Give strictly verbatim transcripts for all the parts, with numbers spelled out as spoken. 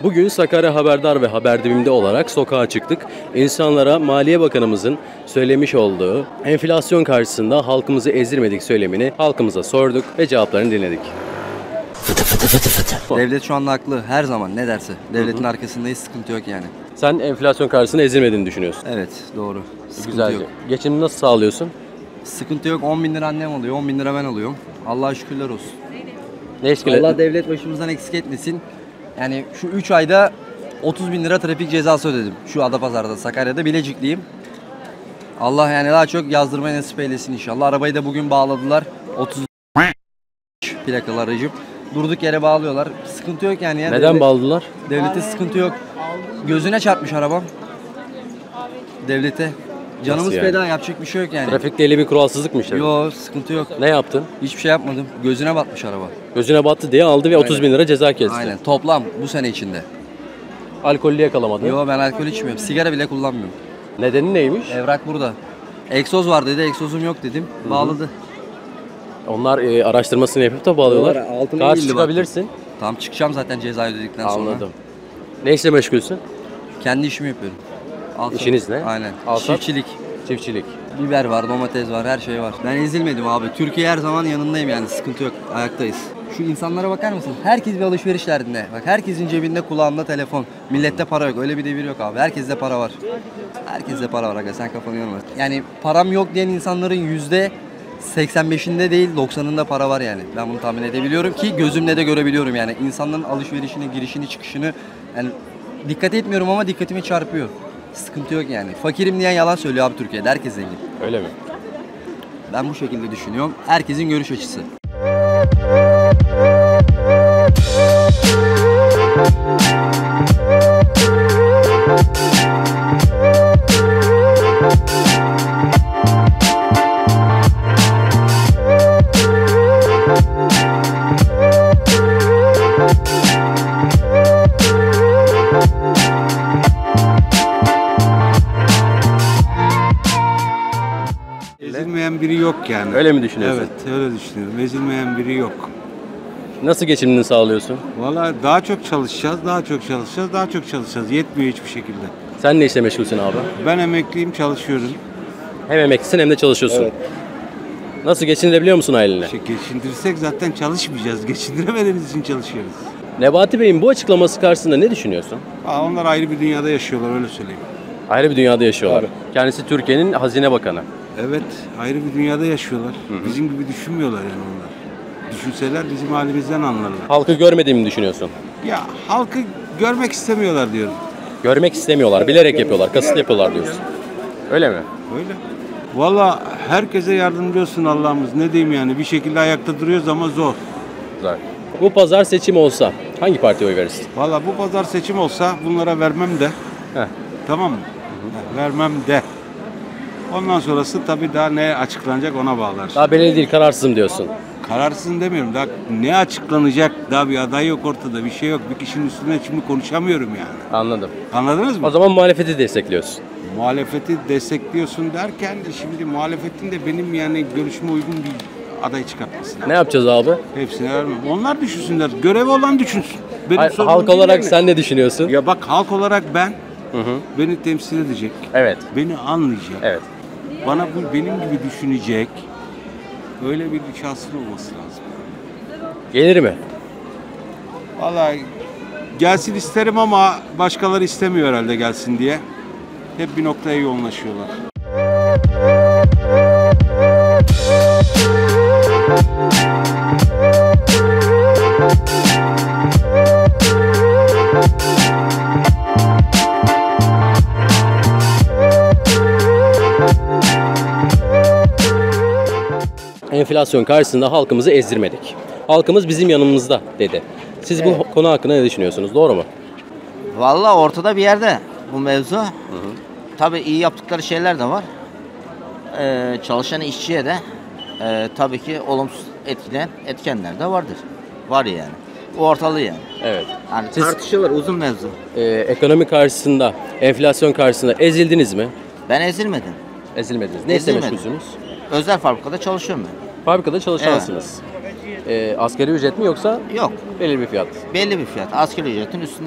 Bugün Sakarya Haberdar ve Haberdibim'de olarak sokağa çıktık. İnsanlara Maliye Bakanımızın söylemiş olduğu enflasyon karşısında halkımızı ezdirmedik söylemini halkımıza sorduk ve cevaplarını dinledik. Fıtı fıtı fıtı fıtı. Devlet şu anda haklı her zaman ne derse. Devletin hı hı. arkasındayız, sıkıntı yok yani. Sen enflasyon karşısında ezilmediğini düşünüyorsun. Evet, doğru. Sıkıntı Güzelce. yok. Geçimini nasıl sağlıyorsun? Sıkıntı yok. on bin lira annem alıyor, on bin lira ben alıyorum. Allah'a şükürler olsun. Ne şükür Allah devlet başımızdan eksik etmesin. Yani şu üç ayda otuz bin lira trafik cezası ödedim. Şu Adapazarı'da, Sakarya'da, Bilecikliyim. Allah yani daha çok yazdırmayı nasip eylesin inşallah. Arabayı da bugün bağladılar. otuz plakalı aracım. Durduk yere bağlıyorlar. Sıkıntı yok yani. Ya. Neden Devlet, bağladılar? Devlete sıkıntı yok. Gözüne çarpmış arabam. Devlete. Canımız yani? Feda, yapacak bir şey yok yani. Trafikte eli bir kuralsızlık mı işte? Yok, sıkıntı yok. Ne yaptın? Hiçbir şey yapmadım. Gözüne batmış araba. Gözüne battı diye aldı ve Aynen. otuz bin lira ceza kesti. Aynen. Toplam bu sene içinde. Alkollü yakalamadın. Yok, ben alkol içmiyorum. Sigara bile kullanmıyorum. Nedeni neymiş? Evrak burada. Egzoz var dedi. Egzozum yok dedim. Hı-hı. Bağladı. Onlar e, araştırmasını yapıp da bağlıyorlar. Karşı çıkabilirsin. Tamam, çıkacağım zaten ceza ödedikten sonra. Anladım. Ne işle meşgulsün? Kendi işimi yapıyorum. Alsat. İşiniz ne? Aynen. Alsat. Çiftçilik. Çiftçilik. Biber var, domates var, her şey var. Ben ezilmedim abi. Türkiye her zaman yanındayım yani. Sıkıntı yok. Ayaktayız. Şu insanlara bakar mısın? Herkes bir alışveriş derdinde. Bak, herkesin cebinde, kulağında telefon. Millette para yok. Öyle bir devir yok abi. Herkeste para var. Herkeste para var aga. Sen kafanı yorma. Yani param yok diyen insanların yüzde seksen beşinde değil doksanında para var yani. Ben bunu tahmin edebiliyorum ki gözümle de görebiliyorum yani. İnsanların alışverişini, girişini, çıkışını yani dikkat etmiyorum ama dikkatimi çarpıyor. Sıkıntı yok yani. Fakirim diyen yalan söylüyor abi Türkiye'de. Herkes zengin. Öyle mi? Ben bu şekilde düşünüyorum. Herkesin görüş açısı. Ezilmeyen biri yok yani. Öyle mi düşünüyorsun? Evet, öyle düşünüyorum. Ezilmeyen biri yok. Nasıl geçimini sağlıyorsun? Vallahi daha çok çalışacağız, daha çok çalışacağız, daha çok çalışacağız. Yetmiyor hiçbir şekilde. Sen ne işle meşgulsün abi? Ben emekliyim, çalışıyorum. Hem emeklisin hem de çalışıyorsun. Evet. Nasıl, geçindirebiliyor musun aileni? İşte geçindirsek zaten çalışmayacağız. Geçindiremediğimiz için çalışıyoruz. Nebati Bey'in bu açıklaması karşısında ne düşünüyorsun? Aa, onlar ayrı bir dünyada yaşıyorlar, öyle söyleyeyim. Ayrı bir dünyada yaşıyorlar. Tabii. Kendisi Türkiye'nin hazine bakanı. Evet, ayrı bir dünyada yaşıyorlar. Hı hı. Bizim gibi düşünmüyorlar yani onlar. Düşünseler bizim halimizden anlarlar. Halkı görmediğimi düşünüyorsun? Ya halkı görmek istemiyorlar diyorum. Görmek istemiyorlar, bilerek yapıyorlar, kasıtlı yapıyorlar diyorsun. Öyle mi? Öyle. Valla herkese yardımcı olsun Allah'ımız. Ne diyeyim yani, bir şekilde ayakta duruyoruz ama zor. Zor. Bu pazar seçim olsa hangi partiye oy verirsin? Valla bu pazar seçim olsa bunlara vermem de. Heh. Tamam mı? Hı hı. Vermem de. Ondan sonrası tabii daha ne açıklanacak ona bağlar. Daha belli değil, kararsızım diyorsun. Kararsızım demiyorum. Daha ne açıklanacak? Daha bir aday yok ortada, bir şey yok. Bir kişinin üstüne şimdi konuşamıyorum yani. Anladım. Anladınız mı? O zaman muhalefeti destekliyorsun. Muhalefeti destekliyorsun derken şimdi muhalefetin de benim yani görüşüme uygun bir aday çıkartması. Ne yapacağız abi? Hepsine vermem. Onlar düşünsünler. Görevi olan düşünsün. Benim Hayır, halk olarak mi? Sen ne düşünüyorsun? Ya bak, halk olarak ben hı hı. beni temsil edecek. Evet. Beni anlayacak. Evet. Bana bu benim gibi düşünecek. Öyle bir şahsın olması lazım. Gelir mi? Vallahi gelsin isterim ama başkaları istemiyor herhalde gelsin diye. Hep bir noktaya yoğunlaşıyorlar. Enflasyon karşısında halkımızı ezdirmedik. Halkımız bizim yanımızda dedi. Siz evet. bu konu hakkında ne düşünüyorsunuz? Doğru mu? Vallahi ortada bir yerde bu mevzu. Hı hı. Tabii iyi yaptıkları şeyler de var. Ee, çalışan işçiye de e, tabii ki olumsuz etkileyen etkenler de vardır. Var yani. O ortalığı yani. Evet. Yani Siz, tartışılır, uzun mevzu. E, ekonomi karşısında, enflasyon karşısında ezildiniz mi? Ben ezilmedim. Ezilmediniz. Ne işle meşgulsünüz? Özel fabrikada çalışıyorum ben. Fabrikada çalışansınız. Evet. E, asgari ücret mi yoksa? Yok. Belli bir fiyat. Belli bir fiyat. Asgari ücretin üstünde.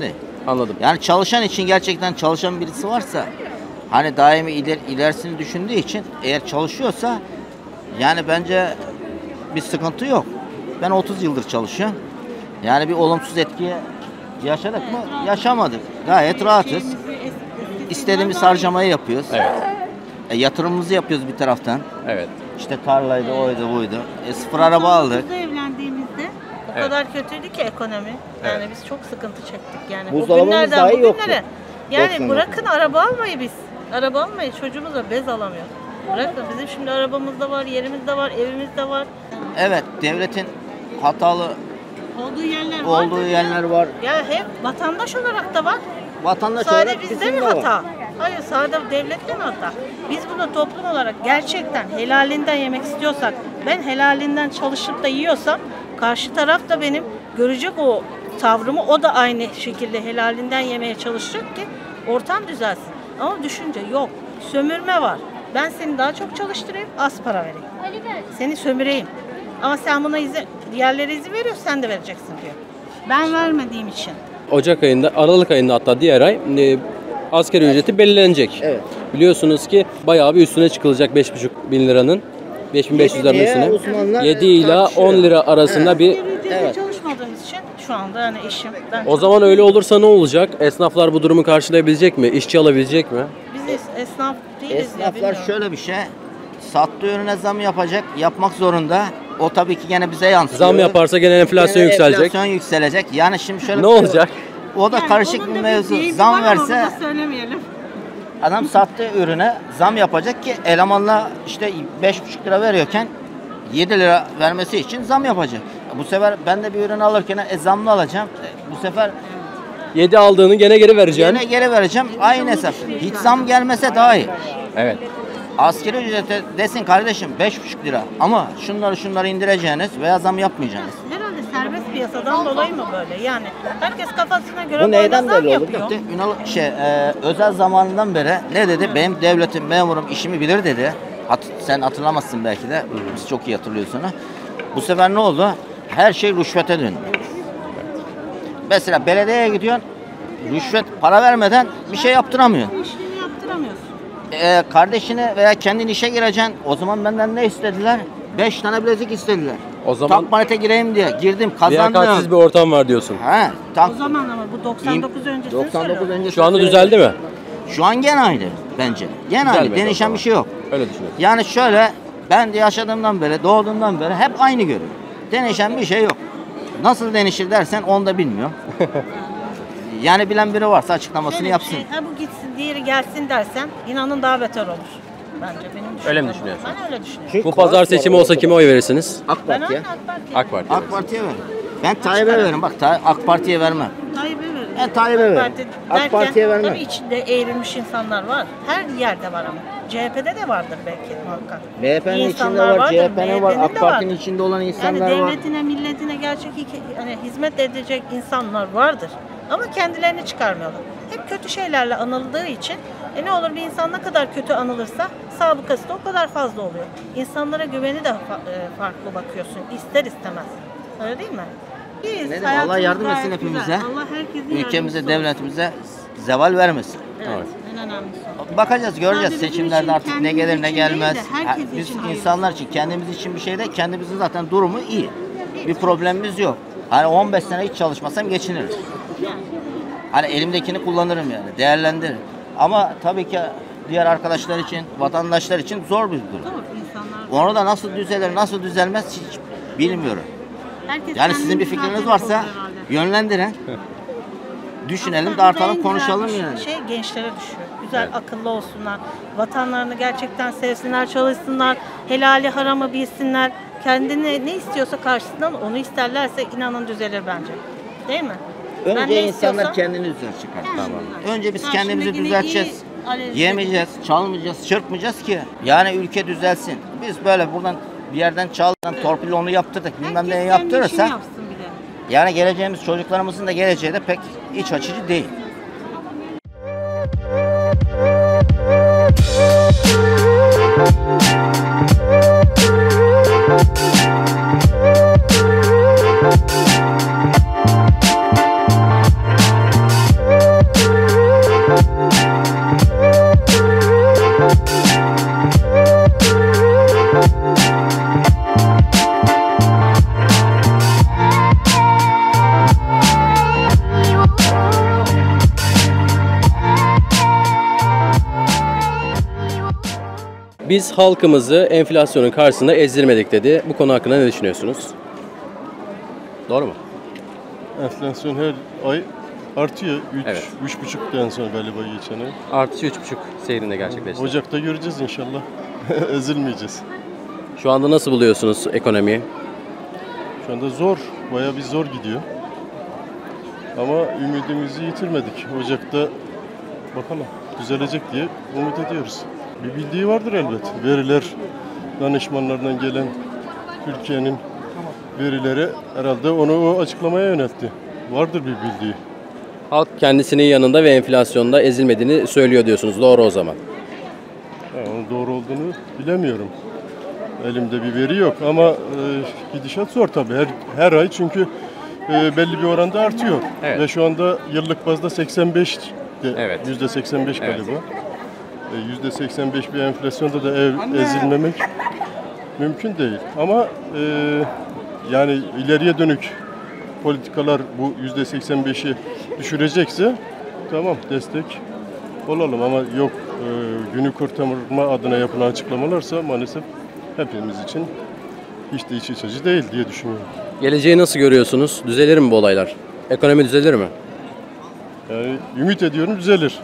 Anladım. Yani çalışan için gerçekten çalışan birisi varsa hani daimi iler, ilerisini düşündüğü için eğer çalışıyorsa yani bence bir sıkıntı yok. Ben otuz yıldır çalışıyorum. Yani bir olumsuz etki yaşadık mı? Yaşamadık. Gayet rahatız. İstediğimiz harcamayı yapıyoruz. Evet. E, yatırımımızı yapıyoruz bir taraftan. Evet. İşte tarlaydı, oydu, buydu. E, sıfır araba aldık. Biz evlendiğimizde o Evet. kadar kötüydü ki ekonomi. Yani Evet. biz çok sıkıntı çektik yani. Buzdolabımız Bugünlerden dahi yoktu. bugünlere. Yani doksan bırakın araba almayı biz. Araba almayı çocuğumuza bez alamıyoruz. Bırakın bizim şimdi arabamız da var, yerimiz de var, evimiz de var. Evet, devletin hatalı Olduğu yerler var. olduğu yerler var. Ya hep vatandaş olarak da var. Vatandaş Sadece olarak bizde bizim mi de var. hata? Hayır, sadece devlette mi hata? Biz bunu toplum olarak gerçekten helalinden yemek istiyorsak, ben helalinden çalışıp da yiyorsam, karşı taraf da benim görecek o tavrımı, o da aynı şekilde helalinden yemeye çalışacak ki ortam düzelsin. Ama düşünce yok, sömürme var. Ben seni daha çok çalıştırayım, az para vereyim. Seni sömüreyim. Ama sen buna izin, diğerlere izin veriyor, sen de vereceksin diyor. Ben vermediğim için. Ocak ayında, Aralık ayında hatta diğer ay e, asgari ücreti belirlenecek. Evet. Biliyorsunuz ki bayağı bir üstüne çıkılacak beş buçuk bin liranın. beş bin beş yüz liranın Diye üstüne. uzmanlar yedi ila tartışıyor. on lira arasında bir. Asgari ücretle Evet. çalışmadığımız için şu anda hani işim. Ben O zaman öyle olursa ne olacak? Esnaflar bu durumu karşılayabilecek mi? İşçi alabilecek mi? Biz es- esnaf değiliz ya, Esnaflar bilmiyorum. şöyle bir şey. Sattığı ürüne zam yapacak, yapmak zorunda. O tabii ki gene bize yansıyor. Zam yaparsa gene enflasyon Gene yükselecek. Enflasyon yükselecek. Yani şimdi şöyle Ne bir şey var. olacak? O da Yani karışık onun bir da mevzu. deyimi Zam var ama verse burada söylemeyelim. adam sattığı ürüne zam yapacak ki elemanla işte beş buçuk lira veriyorken yedi lira vermesi için zam yapacak. Bu sefer ben de bir ürün alırken e, zamlı alacağım. E, bu sefer yedi aldığını gene geri vereceksin. yine geri vereceğim. Aynı hesap. Hiç zam gelmese daha iyi. Evet. Asgari ücrete desin kardeşim beş buçuk lira ama şunları şunları indireceğiniz veya zam yapmayacaksınız. Herhalde serbest piyasadan dolayı mı böyle? Yani herkes kafasına göre Bu neyden böyle zam belli oldu? yapıyor. İşte Ünal şey e, özel zamanından beri ne dedi? Benim devletim, memurum işimi bilir dedi. Hat, sen hatırlamazsın belki de. Biz çok iyi hatırlıyorsun. Ha. Bu sefer ne oldu? Her şey rüşvete döndü. Mesela belediyeye gidiyorsun. Rüşvet para vermeden bir şey yaptıramıyorsun. İşini yaptıramıyorsun. Ee, kardeşine veya kendin işe gireceksin. O zaman benden ne istediler? Beş tane bilezik istediler. O zaman Tank manete gireyim diye girdim, liyakatsiz kazandım. bir ortam var diyorsun. Ha, tank. O zaman ama bu doksan dokuz öncesini doksan dokuz söylüyorum. öncesi Şu anda söyledi. düzeldi mi? Şu an gene aynı bence. Gene Düzelmedi aynı. o Değişen zaman. bir şey yok. Öyle düşünüyorum. Yani şöyle ben de yaşadığımdan beri, doğduğumdan beri hep aynı görüyorum. Değişen bir şey yok. Nasıl değişir dersen onu da bilmiyorum. Yani bilen biri varsa açıklamasını Şöyle bir yapsın. şey, ha bu gitsin, diğeri gelsin dersen inanın daha beter olur. Bence benim düşüncem. Öyle mi o. düşünüyorsun? Ben öyle düşünüyorum. Çünkü Bu pazar kaos var seçimi olsa ortada. kime oy verirsiniz? AK Ben Parti'ye. aynı AK Parti'ye. AK Parti. AK Parti'ye ver. Ben Tayyip'e veririm. Bak Tay- AK Parti'ye vermem. Tayyip'e veririm. Ben Tayyip'e veririm. Parti AK derken, Parti'ye vermem. Tabii içinde eğrilmiş insanlar var. Her yerde var ama. C H P'de de vardır belki muhakkak. M H P'nin İyi içinde insanlar var, vardır, C H P'nin var, M H P'nin AK de Parti'nin vardır. içinde olan Yani insanlar var. devletine, milletine gerçek hik- hani hizmet edecek insanlar vardır. Ama kendilerini çıkarmıyorlar. Hep kötü şeylerle anıldığı için e ne olur bir insan ne kadar kötü anılırsa sabıkası da o kadar fazla oluyor. İnsanlara güveni de fa- e, farklı bakıyorsun ister istemez. Öyle değil mi? Biz, Ne diyeyim, hayatımız Allah yardım gayet etsin güzel. hepimize. Allah herkesin Ülkemize, yardımcısı olsun. devletimize zeval vermesin. Evet, en önemlisi o. Bakacağız, göreceğiz Sadece bizim seçimlerde için, artık ne kendimiz gelir ne için değil de gelmez. herkes Ha, Biz için hayırlısı. insanlar için kendimiz için bir şey de kendimizin zaten durumu iyi. Bir problemimiz yok. Hani on beş sene hiç çalışmasam geçiniriz. Yani. Hani elimdekini kullanırım yani, değerlendiririm. Ama tabii ki diğer arkadaşlar için, vatandaşlar için zor bir durum. Doğru, insanlar. Onu da nasıl düzelir, nasıl düzelmez hiç bilmiyorum. Herkes Yani sizin bir kendini fikriniz düzelterek varsa olur herhalde. yönlendirin. Düşünelim, Aslında burada en tartalım, güzel konuşalım bir yani. Şey gençlere düşüyor. Güzel, akıllı olsunlar. Vatanlarını gerçekten sevsinler, çalışsınlar. Helali haramı bilsinler. Kendini ne istiyorsa karşısından onu isterlerse inanın düzelir bence. Değil mi? Ben Önce ne insanlar istiyorsam- kendini düzeltecek. Tamam. Önce biz Ha, kendimizi şimdi yine düzelteceğiz. iyi analiz Yemeyeceğiz, çalmayacağız, çırpmayacağız ki. Yani ülke düzelsin. Biz böyle buradan bir yerden çaldan torpil onu yaptırdık, bilmem Herkes ne kendi yaptırırsa işini yapsın bir de. yani geleceğimiz çocuklarımızın da geleceği de pek iç açıcı değil. Biz halkımızı enflasyonun karşısında ezdirmedik dedi. Bu konu hakkında ne düşünüyorsunuz? Doğru mu? Enflasyon her ay artıyor. üç, Evet. üç buçuktan sonra galiba geçen ay. Artışı üç buçuk seyrinde gerçekleşti. Ocak'ta göreceğiz inşallah. Ezilmeyeceğiz. Şu anda nasıl buluyorsunuz ekonomiyi? Şu anda zor, bayağı bir zor gidiyor. Ama ümidimizi yitirmedik. Ocak'ta bakalım düzelecek diye umut ediyoruz. Bir bildiği vardır elbet. Veriler danışmanlardan gelen Türkiye'nin verileri herhalde onu o açıklamaya yöneltti. Vardır bir bildiği. Halk kendisinin yanında ve enflasyonda ezilmediğini söylüyor diyorsunuz. Doğru o zaman. Yani onun doğru olduğunu bilemiyorum. Elimde bir veri yok ama e, gidişat zor tabii. Her, her ay çünkü e, belli bir oranda artıyor. Evet. Ve şu anda yıllık bazda seksen beş, Evet. yüzde seksen beş Evet. galiba. E, yüzde seksen beş bir enflasyonda da ev, ezilmemek mümkün değil. Ama e, yani ileriye dönük politikalar bu yüzde seksen beşi düşürecekse tamam destek olalım ama yok e, günü kurtarma adına yapılan açıklamalarsa maalesef hepimiz için hiç de iç açıcı değil diye düşünüyorum. Geleceği nasıl görüyorsunuz? Düzelir mi bu olaylar? Ekonomi düzelir mi? Yani ümit ediyorum düzelir.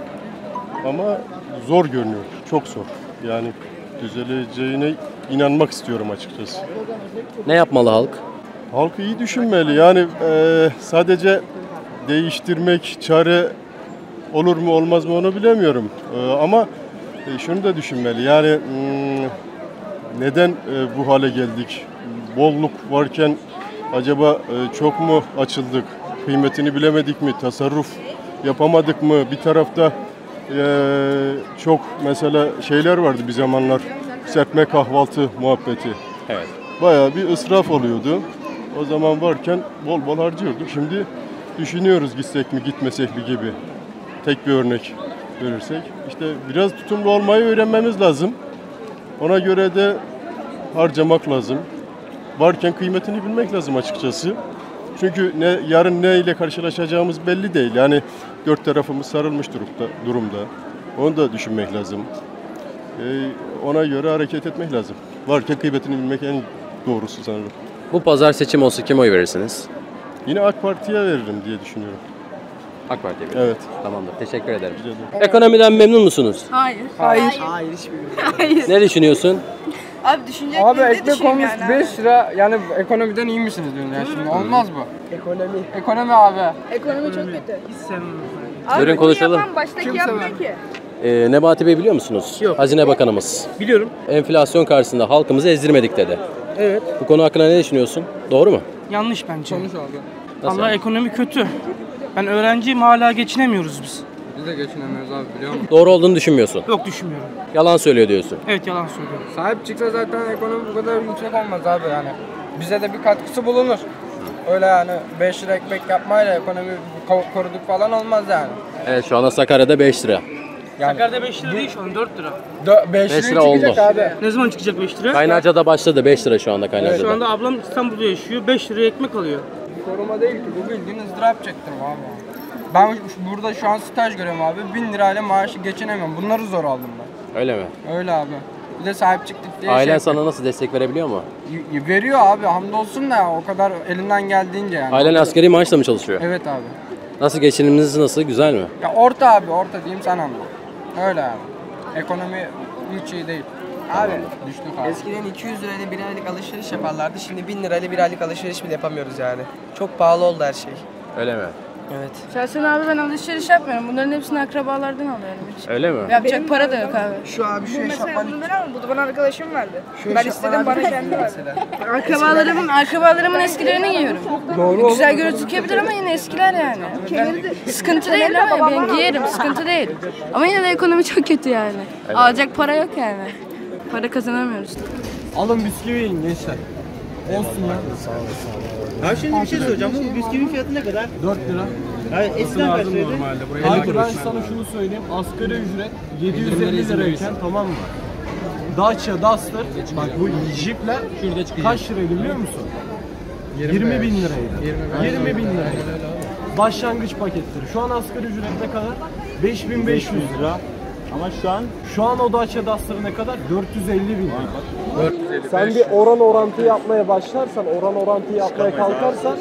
Ama zor görünüyor. Çok zor. Yani düzeleceğine inanmak istiyorum açıkçası. Ne yapmalı halk? Halk iyi düşünmeli. Yani e, sadece değiştirmek çare olur mu olmaz mı onu bilemiyorum. E, ama e, şunu da düşünmeli. Yani hmm, neden e, bu hale geldik? Bolluk varken acaba e, çok mu açıldık? Kıymetini bilemedik mi? Tasarruf yapamadık mı? Bir tarafta e, çok mesela şeyler vardı bir zamanlar. Serpme kahvaltı muhabbeti. Evet. Bayağı bir israf oluyordu. O zaman varken bol bol harcıyorduk. Şimdi düşünüyoruz gitsek mi gitmesek mi gibi. Tek bir örnek verirsek. İşte biraz tutumlu olmayı öğrenmemiz lazım. Ona göre de harcamak lazım. Varken kıymetini bilmek lazım açıkçası. Çünkü ne yarın ne ile karşılaşacağımız belli değil. Yani dört tarafımız sarılmış durumda. durumda. Onu da düşünmek lazım. Ee, ona göre hareket etmek lazım. Varken kıymetini bilmek en doğrusu sanırım. Bu pazar seçim olsa kime oy verirsiniz? Yine AK Parti'ye veririm diye düşünüyorum. AK Parti'ye. Evet. Tamamdır. Teşekkür ederim. Rica ederim. Ekonomiden memnun musunuz? Hayır. Hayır. Hayır hiçbir. Ne düşünüyorsun? Abi düşünecek Abi miyim? Ne ekmek düşüneyim olmuş yani? beş lira yani ekonomiden iyi misiniz diyorsun ya şimdi olmaz bu. Ekonomi. Ekonomi abi. Ekonomi çok kötü. Abi Buyurun bunu konuşalım. yapan baştaki Kim yapmıyor sever? ki. Ee, Nebati Bey biliyor musunuz? Yok. Hazine Bakanımız. Biliyorum. Enflasyon karşısında halkımızı ezdirmedik dedi. Evet. Bu konu hakkında ne düşünüyorsun? Doğru mu? Yanlış bence. Konuş abi. Nasıl Allah yani? ekonomi kötü. Ben öğrenciyim hala geçinemiyoruz biz. Biz de geçinemiyoruz abi biliyor musun? Doğru olduğunu düşünmüyorsun. Yok düşünmüyorum. Yalan söylüyor diyorsun. Evet yalan söylüyorum. Sahip çıksa zaten ekonomi bu kadar yüksek olmaz abi yani. Bize de bir katkısı bulunur. Öyle yani beş lira ekmek yapmayla ekonomi ko- koruduk falan olmaz yani. Evet şu anda Sakarya'da beş lira. Yani Sakarya'da beş lira değil şu an dört lira. beş beş lira lira oldu. çıkacak abi. Ne zaman çıkacak beş lira? Kaynarca'da başladı beş lira şu anda Kaynarca'da. Şu anda ablam İstanbul'da yaşıyor. beş liraya ekmek alıyor. Koruma değil ki bu bildiğin ızdırap çektirme abi. Ben şu- burada şu an staj görüyorum abi. bin lirayla maaşı geçinemiyorum. Bunları zor aldım ben. Öyle mi? Öyle abi. Bir de sahip çıktık diye Ailen şey sana nasıl destek verebiliyor mu? Y- veriyor abi hamdolsun da o kadar elinden geldiğince yani. Ailen asgari maaşla mı çalışıyor? Evet abi. Nasıl geçiniminiz nasıl? Güzel mi? Ya orta abi orta diyeyim sen anla. Öyle abi. Ekonomi hiç iyi değil. Abi Düştük abi. eskiden iki yüz lirayla bir aylık alışveriş yaparlardı. Şimdi bin lirayla bir aylık alışveriş bile yapamıyoruz yani. Çok pahalı oldu her şey. Öyle mi? Evet. Şahsen abi ben alışveriş yapmıyorum. Bunların hepsini akrabalardan alıyorum hiç. Öyle mi? Yapacak para da yok abi. Şu abi şu eşofman bunu ben almadım. Bunu bana arkadaşım verdi. şu Ben eşofman istedim, abi bana çok kendi iyi verdi. mesela. Akrabalarımın, akrabalarımın eskilerini giyiyorum. Doğru Güzel gözükebilir ama yine eskiler yani. Ben, sıkıntı değil ama ben giyerim, sıkıntı değil. Ama yine de ekonomi çok kötü yani. Alacak para yok yani. Para kazanamıyoruz. Alın bisküvi yiyin gençler. Olsun ya. Abi şimdi bir şey soracağım. Bu bisküvinin fiyatı ne kadar? dört lira. Yani eskiden kaç liraydı? Kanka ben sana şunu söyleyeyim. Asgari ücret yedi yüz elli lirayken tamam mı? Dacia Duster, bak bu Jeep'ler kaç liraydı biliyor musun? yirmi bin liraydı. yirmi bin liraydı. Başlangıç paketleri. Şu an asgari ücret ne kadar? beş bin beş yüz lira. Ama şu an Şu an o Dacia Duster'ı ne kadar? dört yüz elli bin. dört yüz elli beş. Sen bir oran orantı yapmaya başlarsan, oran orantı yapmaya kalkarsan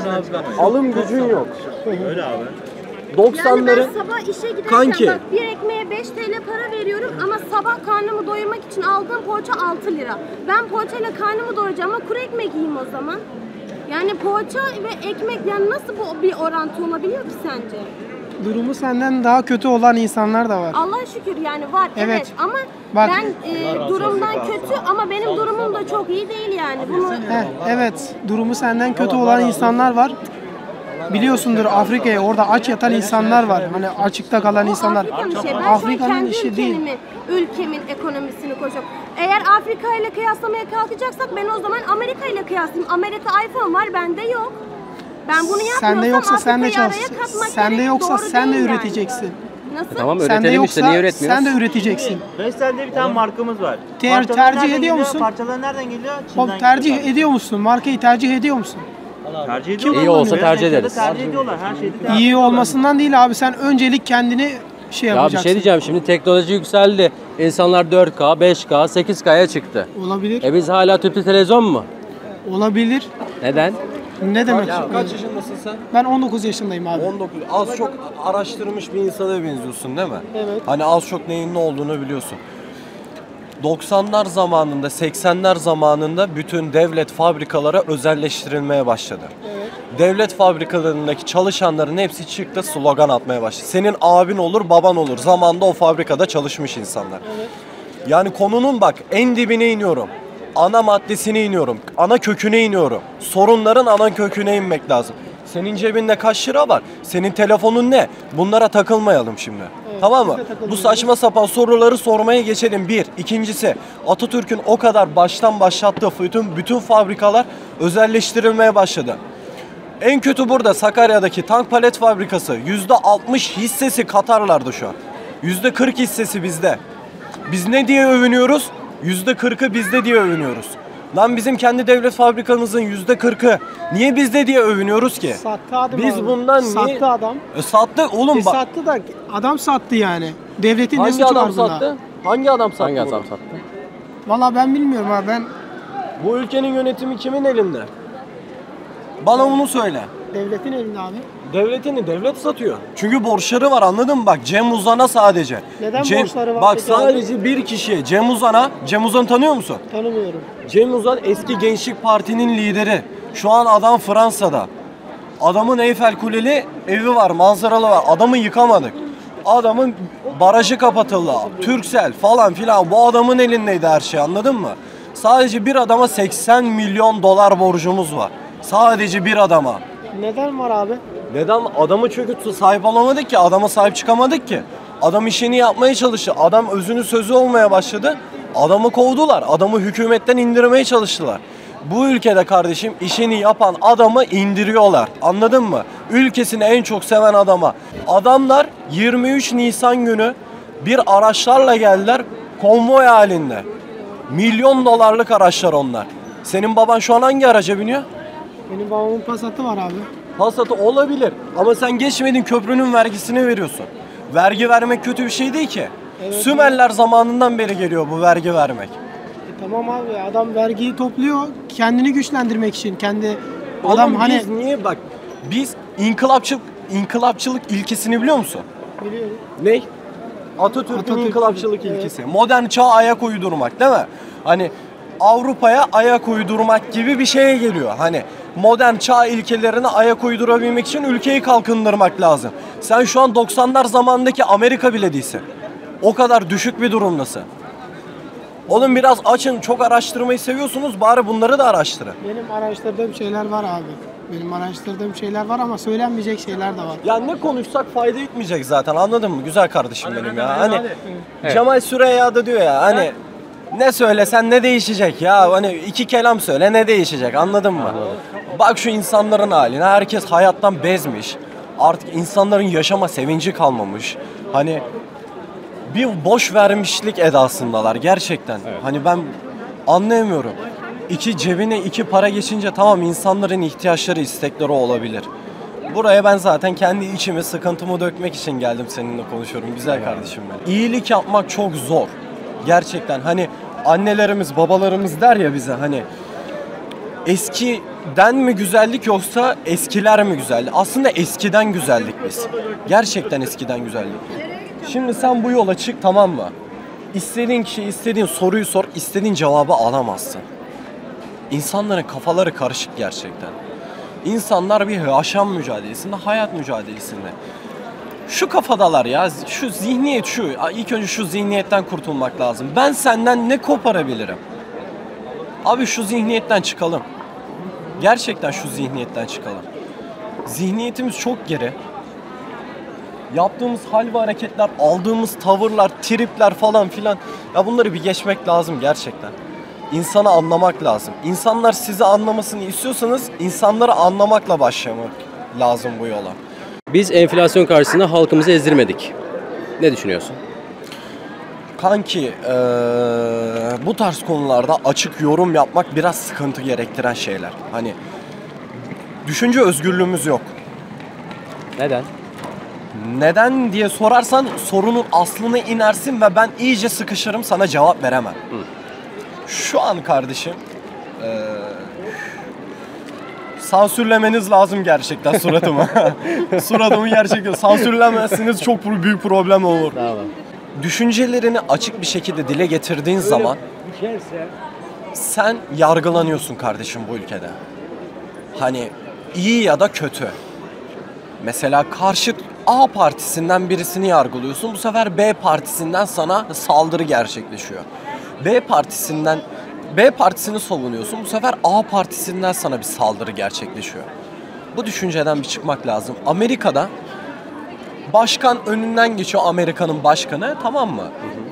alım gücün yok. öyle abi. doksanların Yani ben sabah işe giderken Kanki. bak bir ekmeğe beş T L para veriyorum ama sabah karnımı doyurmak için aldığım poğaça altı lira. Ben poğaçayla karnımı doyuracağım ama kuru ekmek yiyeyim o zaman. Yani poğaça ve ekmek yani nasıl bu bir orantı olabiliyor ki sence? Durumu senden daha kötü olan insanlar da var. Allah'a şükür yani var evet, Evet. ama Bak. ben e, durumdan kötü ama benim durumum da çok iyi değil yani. Bunu Heh, evet, durumu senden kötü olan insanlar var. Biliyorsundur Afrika'ya orada aç yatan insanlar var. Hani açıkta kalan insanlar. Afrika bir şey. Ben Afrika'nın şu an kendi işi değil. ülkemi, ülkemin ekonomisini koyacağım. Eğer Afrika ile kıyaslamaya kalkacaksak ben o zaman Amerika ile kıyaslayayım. Amerika iPhone var, bende yok. Ben bunu yapmıyorsam Sende yoksa sen de Afrika'yı çalış. araya katmak Sende gerek. yoksa Doğru sen de değil yani. üreteceksin. Nasıl? Tamam Sende üretelim işte, niye yoksa üretmiyoruz? sen de üreteceksin. Vestel'de bir tane markamız var. Ter- Parçaları tercih nereden ediyor geliyor? musun? Parçalar nereden geliyor? O Çin'den tercih geliyor. ediyor musun? Markayı tercih ediyor musun? Tercih ediyorlar. İyi olsa Her tercih şeyde ederiz. Tercih ediyorlar. Her şeyde tercih İyi ediyorlar. olmasından değil abi. Sen öncelik kendini şey Ya bir yapacaksın. şey diyeceğim, şimdi teknoloji yükseldi. İnsanlar dört K, beş K, sekiz K'ya çıktı. Olabilir. E biz hala tüplü televizyon mu? Olabilir. Neden? Ne demek? Kaç yaşındasın sen? Ben on dokuz yaşındayım abi. on dokuz. Az çok araştırmış bir insana benziyorsun değil mi? Evet. Hani az çok neyin ne olduğunu biliyorsun. doksanlar zamanında, seksenler zamanında bütün devlet fabrikaları özelleştirilmeye başladı. Evet. Devlet fabrikalarındaki çalışanların hepsi çıktı slogan atmaya başladı. Senin abin olur, baban olur. Zamanında o fabrikada çalışmış insanlar. Evet. Yani konunun bak en dibine iniyorum. Ana maddesine iniyorum. Ana köküne iniyorum. Sorunların ana köküne inmek lazım. Senin cebinde kaç lira var? Senin telefonun ne? Bunlara takılmayalım şimdi. Evet, tamam biz mı? de takılmıyoruz. Bu saçma sapan soruları sormaya geçelim. Bir. İkincisi Atatürk'ün o kadar baştan başlattığı bütün, bütün fabrikalar özelleştirilmeye başladı. En kötü burada Sakarya'daki tank palet fabrikası. yüzde altmış hissesi Katarlar'da şu an. yüzde kırk hissesi bizde. Biz ne diye övünüyoruz? yüzde kırkı bizde diye övünüyoruz. Lan bizim kendi devlet fabrikamızın yüzde kırkı niye bizde diye övünüyoruz ki? Sattı adam Biz abi. bundan niye... Sattı adam. E sattı oğlum E bak. sattı da adam sattı yani. Devletin ne Hangi suçu adam var bunda? sattı? Hangi adam sattı? Hangi bunu? adam sattı? Valla ben bilmiyorum abi, ben Bu ülkenin yönetimi kimin elinde? Bana bunu söyle. devletin elinde abi. Devletini devlet satıyor. Çünkü borçları var, anladın mı? Bak Cem Uzan'a sadece. Neden Cem, borçları var Bak peki abi? sadece bir kişiye Cem Uzan'a. Cem Uzan'ı tanıyor musun? Tanımıyorum. Cem Uzan eski Gençlik Parti'nin lideri. Şu an adam Fransa'da. Adamın Eyfel Kuleli evi var, manzaralı var. Adamı yıkamadık. Adamın barajı kapatıldı. Turkcell falan filan. Bu adamın elindeydi her şey, anladın mı? Sadece bir adama seksen milyon dolar borcumuz var. Sadece bir adama. Neden var abi? Neden? Adamı çünkü sahip olamadık ki. Adama sahip çıkamadık ki. Adam işini yapmaya çalıştı. Adam özünü sözü olmaya başladı. Adamı kovdular. Adamı hükümetten indirmeye çalıştılar. Bu ülkede kardeşim işini yapan adamı indiriyorlar. Anladın mı? Ülkesini en çok seven adama. Adamlar yirmi üç Nisan günü bir araçlarla geldiler konvoy halinde. Milyon dolarlık araçlar onlar. Senin baban şu an hangi araca biniyor? Benim babamın Passat'ı var abi. Passat'ı olabilir ama sen geçmedin, köprünün vergisini veriyorsun. Vergi vermek kötü bir şey değil ki. Evet, Sümerler zamanından beri geliyor bu vergi vermek. E tamam abi, adam vergiyi topluyor kendini güçlendirmek için. Kendi adam Oğlum hani biz niye bak biz inkılapçılık inkılapçılık ilkesini biliyor musun? biliyorum. Ne? Atatürk'ün Atatürk'ün, inkılapçılık evet. ilkesi. Modern çağa ayak uydurmak değil mi? Hani Avrupa'ya ayak uydurmak gibi bir şeye geliyor. Hani modern çağ ilkelerine ayak uydurabilmek için ülkeyi kalkındırmak lazım. Sen şu an doksanlar zamanındaki Amerika bile değilsin. O kadar düşük bir durumdasın. Oğlum biraz açın, çok araştırmayı seviyorsunuz, bari bunları da araştırın. Benim araştırdığım şeyler var abi. Benim araştırdığım şeyler var ama söylenmeyecek şeyler de var. Ya ne konuşsak fayda etmeyecek zaten, anladın mı? Güzel kardeşim benim ya. Hani Evet. Cemal Süreyya da diyor ya hani ne söylesen ne değişecek ya, hani iki kelam söyle ne değişecek, anladın mı? Bak şu insanların haline, herkes hayattan bezmiş. Artık insanların yaşama sevinci kalmamış. Hani bir boş vermişlik edasındalar gerçekten. Hani ben anlayamıyorum. İki cebine iki para geçince tamam, insanların ihtiyaçları, istekleri olabilir. Buraya ben zaten kendi içimi, sıkıntımı dökmek için geldim, seninle konuşuyorum. Güzel kardeşim benim. İyilik yapmak çok zor. Gerçekten hani annelerimiz, babalarımız der ya bize hani eskiden mi güzellik yoksa eskiler mi güzeldi? Aslında eskiden güzeldik biz. Gerçekten eskiden güzeldik. Şimdi sen bu yola çık, tamam mı? İstediğin kişi, istediğin soruyu sor, istediğin cevabı alamazsın. İnsanların kafaları karışık gerçekten. İnsanlar bir yaşam mücadelesinde, hayat mücadelesinde. Şu kafadalar ya, şu zihniyet şu. İlk önce şu zihniyetten kurtulmak lazım. Ben senden ne koparabilirim? Abi şu zihniyetten çıkalım. Gerçekten şu zihniyetten çıkalım. Zihniyetimiz çok geri. Yaptığımız hal ve hareketler, aldığımız tavırlar, tripler falan filan. Ya bunları bir geçmek lazım gerçekten. İnsanı anlamak lazım. İnsanlar sizi anlamasını istiyorsanız insanları anlamakla başlamak lazım bu yola. Biz enflasyon karşısında halkımızı ezdirmedik. Ne düşünüyorsun? Kanki ee, bu tarz konularda açık yorum yapmak biraz sıkıntı gerektiren şeyler. Hani düşünce özgürlüğümüz yok. Neden? Neden diye sorarsan sorunun aslına inersin ve ben iyice sıkışırım, sana cevap veremem. Hı. Şu an kardeşim ee, sansürlemeniz lazım gerçekten suratımı. Suratımı gerçekten sansürlemezseniz çok büyük problem olur. Tamam. Düşüncelerini açık bir şekilde dile getirdiğin zaman sen yargılanıyorsun kardeşim bu ülkede. Hani iyi ya da kötü. Mesela karşıt A partisinden birisini yargılıyorsun. Bu sefer B partisinden sana saldırı gerçekleşiyor. B partisinden B partisini savunuyorsun. Bu sefer A partisinden sana bir saldırı gerçekleşiyor. Bu düşünceden bir çıkmak lazım. Amerika'da başkan önünden geçiyor, Amerika'nın başkanı, tamam mı?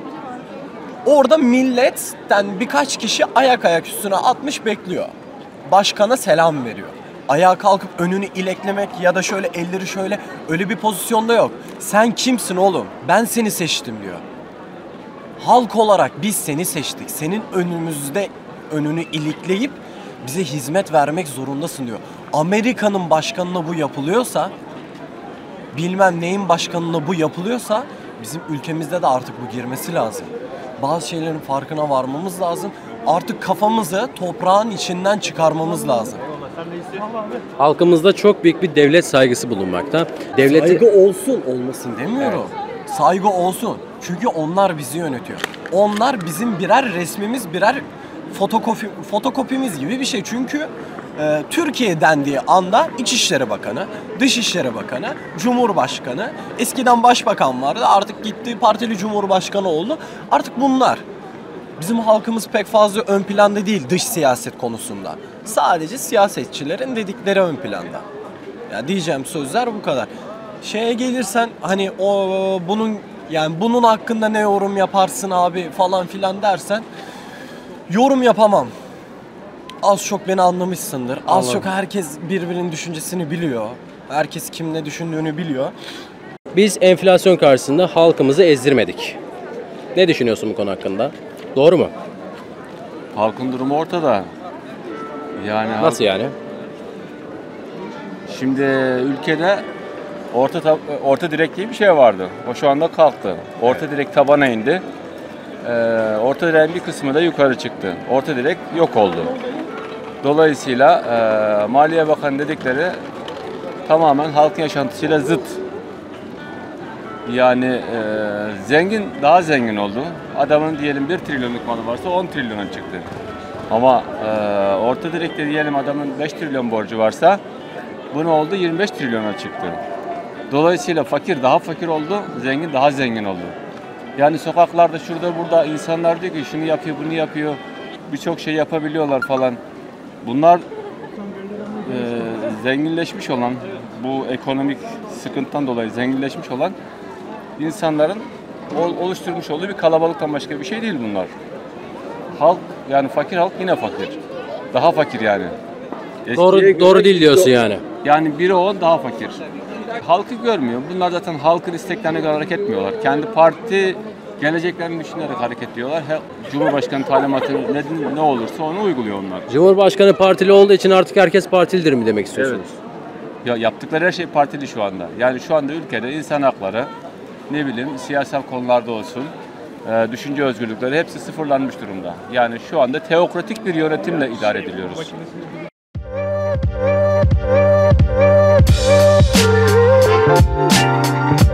Orada milletten birkaç kişi ayak ayak üstüne atmış bekliyor. Başkana selam veriyor. Ayağa kalkıp önünü ileklemek ya da şöyle elleri şöyle, öyle bir pozisyonda yok. Sen kimsin oğlum? Ben seni seçtim diyor. Halk olarak biz seni seçtik. Senin önümüzde önünü ilikleyip bize hizmet vermek zorundasın diyor. Amerika'nın başkanına bu yapılıyorsa, bilmem neyin başkanına bu yapılıyorsa bizim ülkemizde de artık bu girmesi lazım. Bazı şeylerin farkına varmamız lazım. Artık kafamızı toprağın içinden çıkarmamız lazım. Halkımızda çok büyük bir devlet saygısı bulunmakta. Devleti... Saygı olsun, olmasın demiyorum. Evet. Saygı olsun. Çünkü onlar bizi yönetiyor. Onlar bizim birer resmimiz, birer fotokopi, fotokopimiz gibi bir şey. Çünkü e, Türkiye dendiği anda İçişleri Bakanı, Dışişleri Bakanı, Cumhurbaşkanı, eskiden Başbakan vardı, artık gitti partili Cumhurbaşkanı oldu. Artık bunlar. Bizim halkımız pek fazla ön planda değil dış siyaset konusunda. Sadece siyasetçilerin dedikleri ön planda. Ya diyeceğim sözler bu kadar. Şeye gelirsen hani o bunun yani bunun hakkında ne yorum yaparsın abi falan filan dersen yorum yapamam. Az çok beni anlamışsındır. Az Anladım. çok herkes birbirinin düşüncesini biliyor. Herkes kim ne düşündüğünü biliyor. Biz enflasyon karşısında halkımızı ezdirmedik. Ne düşünüyorsun bu konu hakkında? Doğru mu? Halkın durumu ortada. Yani Nasıl yani? Şimdi ülkede orta tab- orta direk diye bir şey vardı. O şu anda kalktı. Orta evet. direk tabana indi. Ee, orta direğin bir kısmı da yukarı çıktı. Orta direk yok oldu. Dolayısıyla e, Maliye Bakanı dedikleri tamamen halkın yaşantısıyla zıt. Yani e, zengin daha zengin oldu. Adamın diyelim bir trilyonluk malı varsa on trilyona çıktı. Ama e, orta direkte diyelim adamın beş trilyon borcu varsa bu ne oldu? yirmi beş trilyona çıktı. Dolayısıyla fakir daha fakir oldu, zengin daha zengin oldu. Yani sokaklarda şurada burada insanlar diyor ki şunu yapıyor, bunu yapıyor, birçok şey yapabiliyorlar falan. Bunlar e, zenginleşmiş olan, bu ekonomik sıkıntıdan dolayı zenginleşmiş olan insanların oluşturmuş olduğu bir kalabalıktan başka bir şey değil bunlar. Halk yani fakir halk yine fakir. Daha fakir yani. Eskiye doğru göre, doğru değil diyorsun yani. Yani biri o daha fakir. Halkı görmüyor. Bunlar zaten halkın isteklerine göre hareket etmiyorlar. Kendi parti geleceklerini düşünerek hareket ediyorlar. Cumhurbaşkanı talimatı ne, ne olursa onu uyguluyor onlar. Cumhurbaşkanı partili olduğu için artık herkes partilidir mi demek istiyorsunuz? Ya yaptıkları her şey partili şu anda. Yani şu anda ülkede insan hakları, ne bileyim siyasal konularda olsun, e, düşünce özgürlükleri hepsi sıfırlanmış durumda. Yani şu anda teokratik bir yönetimle idare ediliyoruz. We'll be right back.